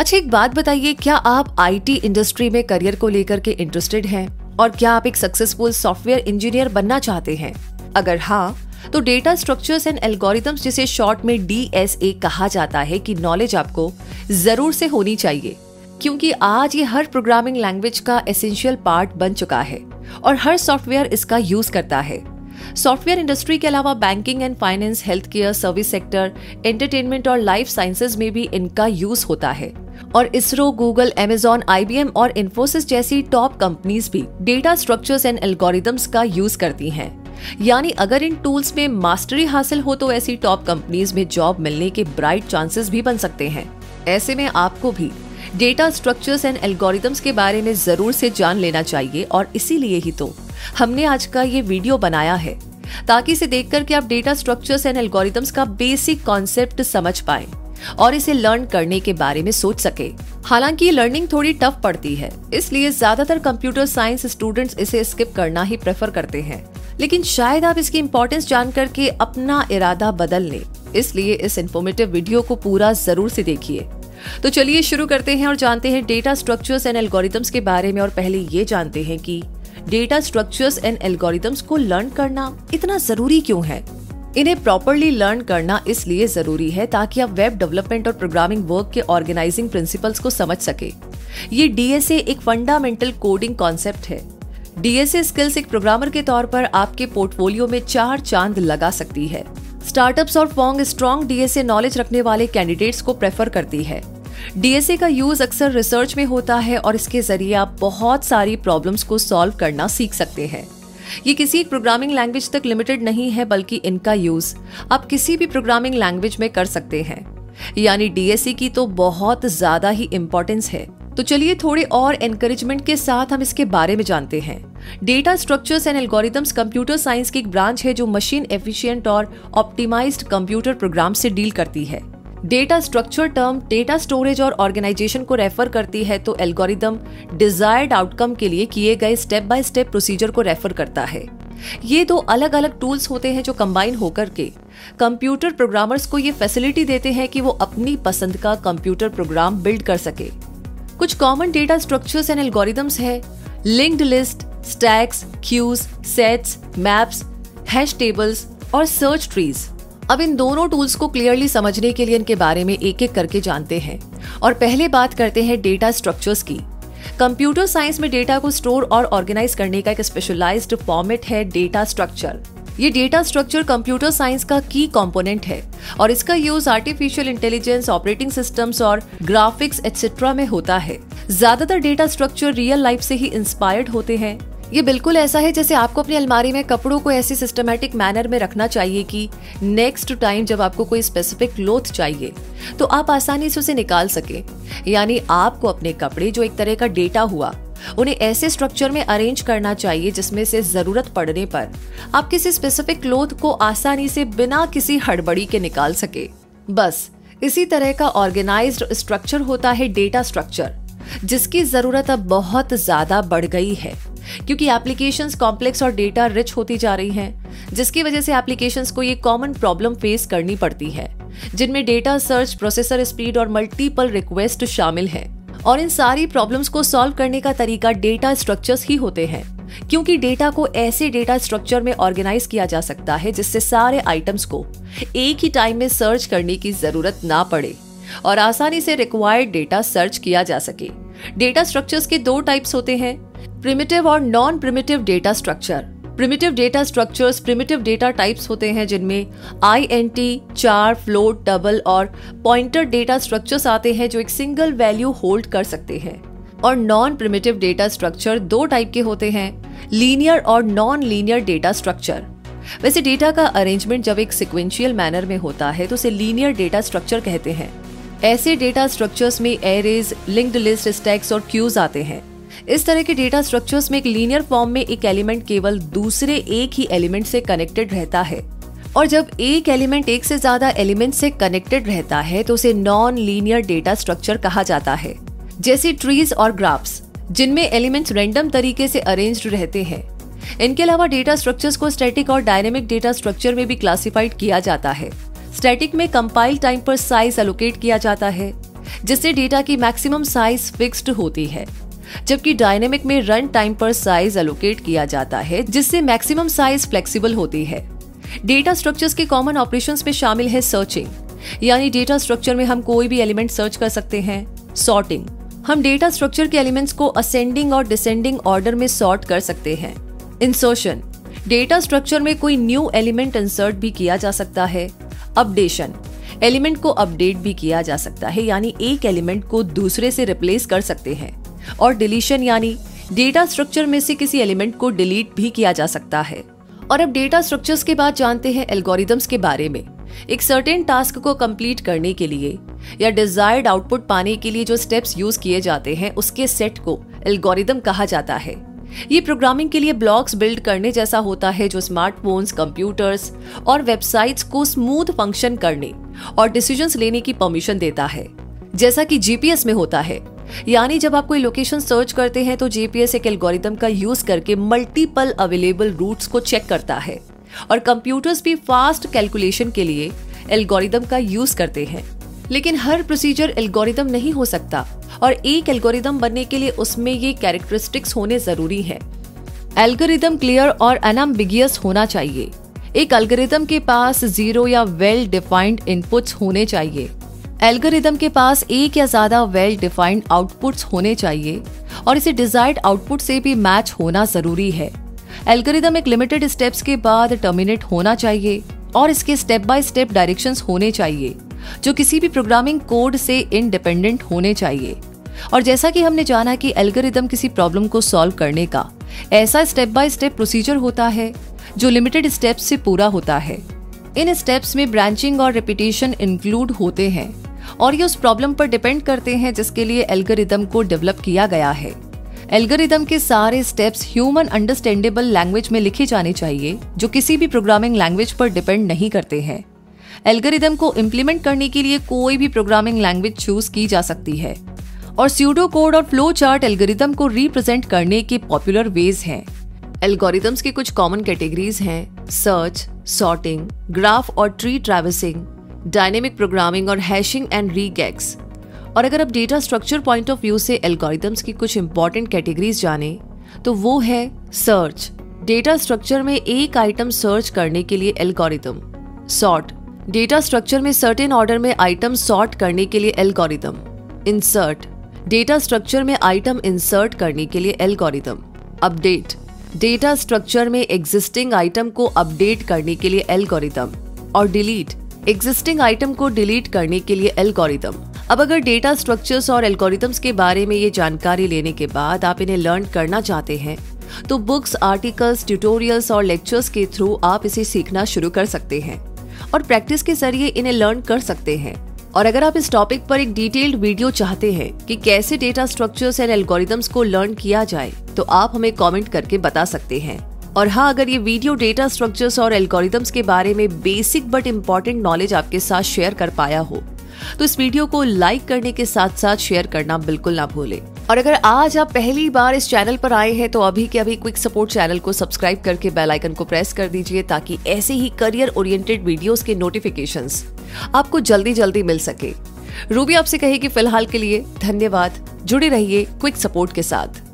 अच्छा, एक बात बताइए, क्या आप आईटी इंडस्ट्री में करियर को लेकर के इंटरेस्टेड हैं और क्या आप एक सक्सेसफुल सॉफ्टवेयर इंजीनियर बनना चाहते हैं? अगर हाँ, तो डेटा स्ट्रक्चर्स एंड एल्गोरिथम्स, जिसे शॉर्ट में डीएसए कहा जाता है, की नॉलेज आपको जरूर से होनी चाहिए, क्योंकि आज ये हर प्रोग्रामिंग लैंग्वेज का एसेंशियल पार्ट बन चुका है और हर सॉफ्टवेयर इसका यूज करता है। सॉफ्टवेयर इंडस्ट्री के अलावा banking and finance, health care, service sector, entertainment और लाइफ साइंसेज में भी इनका यूज होता है। और इसरो, गूगल, अमेजॉन, आईबीएम और इन्फोसिस जैसी टॉप कंपनीज भी डेटा स्ट्रक्चर्स एंड एल्गोरिथम्स का यूज करती हैं। यानी अगर इन टूल्स में मास्टरी हासिल हो तो ऐसी टॉप कंपनीज में जॉब मिलने के ब्राइट चांसेस भी बन सकते हैं। ऐसे में आपको भी डेटा स्ट्रक्चर्स एंड एल्गोरिथम्स के बारे में जरूर से जान लेना चाहिए और इसीलिए ही तो हमने आज का ये वीडियो बनाया है, ताकि इसे देखकर के आप डेटा स्ट्रक्चर्स एंड एल्गोरिथम्स का बेसिक कॉन्सेप्ट समझ पाएं और इसे लर्न करने के बारे में सोच सके। हालांकि ये लर्निंग थोड़ी टफ पड़ती है, इसलिए ज्यादातर कंप्यूटर साइंस स्टूडेंट्स इसे स्किप करना ही प्रेफर करते हैं, लेकिन शायद आप इसकी इंपॉर्टेंस जान करके अपना इरादा बदल लें। इसलिए इस इंफॉर्मेटिव वीडियो को पूरा जरूर से देखिए। तो चलिए शुरू करते हैं और जानते हैं डेटा स्ट्रक्चर्स एंड एल्गोरिथम्स के बारे में। और पहले ये जानते हैं कि डेटा स्ट्रक्चर्स एंड एल्गोरिथम्स को लर्न करना इतना जरूरी क्यों है। इन्हें प्रॉपरली लर्न करना इसलिए जरूरी है ताकि आप वेब डेवलपमेंट और प्रोग्रामिंग वर्क के ऑर्गेनाइजिंग प्रिंसिपल्स को समझ सके। ये डीएसए एक फंडामेंटल कोडिंग कॉन्सेप्ट है। डीएसए स्किल्स एक प्रोग्रामर के तौर पर आपके पोर्टफोलियो में 4 चांद लगा सकती है। स्टार्टअप्स और फर्म स्ट्रॉन्ग डीएसए नॉलेज रखने वाले कैंडिडेट्स को प्रेफर करती है। डीएसए का यूज अक्सर रिसर्च में होता है और इसके जरिए आप बहुत सारी प्रॉब्लम्स को सॉल्व करना सीख सकते हैं। ये किसी एक प्रोग्रामिंग लैंग्वेज तक लिमिटेड नहीं है, बल्कि इनका यूज आप किसी भी प्रोग्रामिंग लैंग्वेज में कर सकते हैं। यानी डीएसए की तो बहुत ज्यादा ही इंपॉर्टेंस है। तो चलिए थोड़े और एनकरेजमेंट के साथ हम इसके बारे में जानते हैं। Data structures and algorithms computer science की एक ब्रांच है जो मशीन एफिशिएंट और ऑप्टिमाइज्ड कंप्यूटर प्रोग्राम से डील करती है। Data structure term data storage और ऑर्गेनाइजेशन को रेफर करती है, तो एल्गोरिथम डिजायर्ड आउटकम के लिए किए गए स्टेप बाय स्टेप प्रोसीजर को रेफर करता है। ये 2 अलग अलग टूल्स होते हैं जो कंबाइन होकर के कंप्यूटर प्रोग्रामर्स को ये फैसिलिटी देते हैं कि वो अपनी पसंद का कंप्यूटर प्रोग्राम बिल्ड कर सके। कुछ common data structures and algorithms है linked list, stacks, queues, sets, maps, hash tables और सर्च ट्रीज। अब इन दोनों टूल्स को क्लियरली समझने के लिए इनके बारे में एक एक करके जानते हैं। और पहले बात करते हैं डेटा स्ट्रक्चर्स की। कंप्यूटर साइंस में डेटा को स्टोर और ऑर्गेनाइज करने का एक स्पेशलाइज्ड फॉर्मेट है डेटा स्ट्रक्चर। ये डेटा स्ट्रक्चर कंप्यूटर साइंस का की कंपोनेंट है और इसका use artificial intelligence, operating systems और ग्राफिक्स एटसेट्रा में होता है। ज्यादातर डेटा स्ट्रक्चर रियल लाइफ से ही इंस्पायर्ड होते हैं। ये बिल्कुल ऐसा है जैसे आपको अपनी अलमारी में कपड़ों को ऐसे सिस्टमैटिक मैनर में रखना चाहिए कि नेक्स्ट टाइम जब आपको कोई स्पेसिफिक क्लोथ चाहिए तो आप आसानी से उसे निकाल सके। यानी आपको अपने कपड़े, जो एक तरह का डेटा हुआ, उन्हें ऐसे स्ट्रक्चर में अरेंज करना चाहिए जिसमें से जरूरत पड़ने पर आप किसी स्पेसिफिक क्लोथ को आसानी से बिना किसी हड़बड़ी के निकाल सके। बस इसी तरह का ऑर्गेनाइज्ड स्ट्रक्चर होता है डेटा स्ट्रक्चर, जिसकी जरूरत अब बहुत ज्यादा बढ़ गई है क्योंकि एप्लीकेशंस कॉम्प्लेक्स और डेटा रिच होती जा रही हैं, जिसकी वजह से एप्लीकेशंस को ये कॉमन प्रॉब्लम फेस करनी पड़ती है, जिनमें डेटा सर्च, प्रोसेसर स्पीड और मल्टीपल रिक्वेस्ट शामिल है। और इन सारी प्रॉब्लम्स को सॉल्व करने का तरीका डेटा स्ट्रक्चर्स ही होते हैं, क्योंकि डेटा को ऐसे डेटा स्ट्रक्चर में ऑर्गेनाइज किया जा सकता है जिससे सारे आइटम्स को एक ही टाइम में सर्च करने की जरूरत ना पड़े और आसानी से रिक्वायर्ड डेटा सर्च किया जा सके। डेटा स्ट्रक्चर्स के 2 टाइप्स होते हैं, प्रिमिटिव और non primitive data structure. Primitive data structures primitive data types होते हैं जिनमें आईएनटी, चार, फ्लोट, डबल और पॉइंटर डेटा स्ट्रक्चर्स आते हैं जो एक सिंगल वैल्यू होल्ड कर सकते हैं। और non primitive data structure 2 type के होते हैं, लीनियर और नॉन लीनियर डेटा स्ट्रक्चर। वैसे डेटा का अरेंजमेंट जब एक सिक्वेंशियल मैनर में होता है तो उसे लीनियर डेटा स्ट्रक्चर कहते हैं। ऐसे डेटा स्ट्रक्चर्स में एरेज, लिंक्ड लिस्ट, स्टैक्स और क्यूज आते हैं। इस तरह के डेटा स्ट्रक्चर्स में एक लीनियर फॉर्म में एक एलिमेंट केवल दूसरे एक ही एलिमेंट से कनेक्टेड रहता है, और जब एक एलिमेंट एक से ज्यादा एलिमेंट से कनेक्टेड रहता है तो उसे नॉन लीनियर डेटा स्ट्रक्चर कहा जाता है। जैसे ट्रीज और ग्राफ्स, जिनमें एलिमेंट्स रैंडम तरीके से अरेंज्ड रहते हैं। इनके अलावा डेटा स्ट्रक्चर्स को स्टैटिक और डायनेमिक डेटा स्ट्रक्चर में भी क्लासिफाइड किया जाता है। स्टैटिक में कंपाइल टाइम पर साइज एलोकेट किया जाता है जिससे डेटा की मैक्सिमम साइज फिक्स्ड होती है, जबकि डायनेमिक में रन टाइम पर साइज एलोकेट किया जाता है, जिससे मैक्सिमम साइज फ्लेक्सिबल होती है। डेटा स्ट्रक्चर्स के कॉमन ऑपरेशंस में शामिल है सर्चिंग, यानी डेटा स्ट्रक्चर में हम कोई भी एलिमेंट सर्च कर सकते हैं। सॉर्टिंग, हम डेटा स्ट्रक्चर के एलिमेंट्स को असेंडिंग और डिसेंडिंग ऑर्डर में सॉर्ट कर सकते हैं। इंसर्शन, डेटा स्ट्रक्चर में कोई न्यू एलिमेंट इंसर्ट भी किया जा सकता है। अपडेशन, एलिमेंट को अपडेट भी किया जा सकता है, यानी एक एलिमेंट को दूसरे से रिप्लेस कर सकते हैं। और डिलीशन, यानी डेटा स्ट्रक्चर में से किसी एलिमेंट को डिलीट भी किया जा सकता है। और अब डेटा स्ट्रक्चर्स के बाद जानते हैं एल्गोरिदम्स के बारे में। एक सर्टेन टास्क को कंप्लीट करने के लिए या डिजायर्ड आउटपुट पाने के लिए जो स्टेप्स यूज किए जाते हैं, उसके सेट को एल्गोरिदम कहा जाता है। ये प्रोग्रामिंग के लिए ब्लॉक्स बिल्ड करने जैसा होता है, जो स्मार्टफोन्स, कंप्यूटर्स और वेबसाइट्स को स्मूथ फंक्शन करने और डिसीजंस लेने की परमिशन देता है, जैसा कि जीपीएस में होता है। यानी जब आप कोई लोकेशन सर्च करते हैं तो जीपीएस एक एल्गोरिदम का यूज करके मल्टीपल अवेलेबल रूट्स को चेक करता है, और कंप्यूटर्स भी फास्ट कैलकुलेशन के लिए एल्गोरिदम का यूज करते हैं। लेकिन हर प्रोसीजर एल्गोरिदम नहीं हो सकता, और एक एल्गोरिदम बनने के लिए उसमें ये कैरेक्टरिस्टिक्स होने जरूरी है। एल्गोरिदम क्लियर और अनएम्बिगियस होना चाहिए। एक एल्गोरिदम के पास जीरो या वेल डिफाइंड इनपुट्स होने चाहिए। एल्गोरिदम के पास एक या ज्यादा वेल डिफाइंड आउटपुट्स होने चाहिए, और इसे डिजायर्ड आउटपुट से भी मैच होना जरूरी है। एल्गोरिदम एक लिमिटेड स्टेप्स के बाद टर्मिनेट होना चाहिए, और इसके स्टेप बाय स्टेप डायरेक्शंस होने चाहिए, जो किसी भी प्रोग्रामिंग कोड से इंडिपेंडेंट होने चाहिए। और जैसा कि हमने जाना कि एल्गोरिदम किसी प्रॉब्लम को सॉल्व करने का ऐसा स्टेप बाय स्टेप प्रोसीजर होता है जो लिमिटेड स्टेप्स से पूरा होता है। इन स्टेप्स में ब्रांचिंग और रिपीटेशन इंक्लूड होते हैं, और ये उस प्रॉब्लम पर डिपेंड करते हैं जिसके लिए एल्गोरिदम को डेवलप किया गया है। एल्गोरिदम के सारे स्टेप्स ह्यूमन अंडरस्टैंडेबल लैंग्वेज में लिखे जाने चाहिए, जो किसी भी प्रोग्रामिंग लैंग्वेज पर डिपेंड नहीं करते हैं। एल्गोरिदम को इम्प्लीमेंट करने के लिए कोई भी प्रोग्रामिंग लैंग्वेज चूज की जा सकती है, और स्यूडो कोड और फ्लो चार्ट एल्गोरिदम को रिप्रेजेंट करने के पॉपुलर वेज हैं। एल्गोरिदम्स की कुछ कॉमन कैटेगरीज हैं: सर्च, सॉर्टिंग, ग्राफ और ट्री ट्रैवर्सिंग, डायनेमिक प्रोग्रामिंग और हैशिंग एंड रीगेक्स। और अगर आप data structure point of view से एल्गोरिदम्स की कुछ इंपॉर्टेंट कैटेगरीज जाने तो वो है सर्च, डेटा स्ट्रक्चर में एक आइटम सर्च करने के लिए एल्गोरिदम। सॉर्ट, डेटा स्ट्रक्चर में सर्टेन ऑर्डर में आइटम सॉर्ट करने के लिए एल्गोरिदम। इंसर्ट, डेटा स्ट्रक्चर में आइटम इंसर्ट करने के लिए एल्गोरिदम। अपडेट, डेटा स्ट्रक्चर में एग्जिस्टिंग आइटम को अपडेट करने के लिए एल्गोरिदम। और डिलीट, एग्जिस्टिंग आइटम को डिलीट करने के लिए एल्गोरिदम। अब अगर डेटा स्ट्रक्चर्स और एल्गोरिदम्स के बारे में ये जानकारी लेने के बाद आप इन्हें लर्न करना चाहते हैं तो बुक्स, आर्टिकल्स, ट्यूटोरियल्स और लेक्चर्स के थ्रू आप इसे सीखना शुरू कर सकते हैं और प्रैक्टिस के जरिए इन्हें लर्न कर सकते हैं। और अगर आप इस टॉपिक पर एक डिटेल्ड वीडियो चाहते हैं कि कैसे डेटा स्ट्रक्चर्स एंड एल्गोरिदम्स को लर्न किया जाए तो आप हमें कमेंट करके बता सकते हैं। और हाँ, अगर ये वीडियो डेटा स्ट्रक्चर्स और एल्गोरिदम्स के बारे में बेसिक बट इम्पॉर्टेंट नॉलेज आपके साथ शेयर कर पाया हो तो इस वीडियो को लाइक करने के साथ साथ शेयर करना बिल्कुल ना भूलें। और अगर आज आप पहली बार इस चैनल पर आए हैं तो अभी के अभी क्विक सपोर्ट चैनल को सब्सक्राइब करके बेल आइकन को प्रेस कर दीजिए ताकि ऐसे ही करियर ओरिएंटेड वीडियोस के नोटिफिकेशंस आपको जल्दी जल्दी मिल सके। रूबी आपसे कहेगी फिलहाल के लिए धन्यवाद। जुड़े रहिए क्विक सपोर्ट के साथ।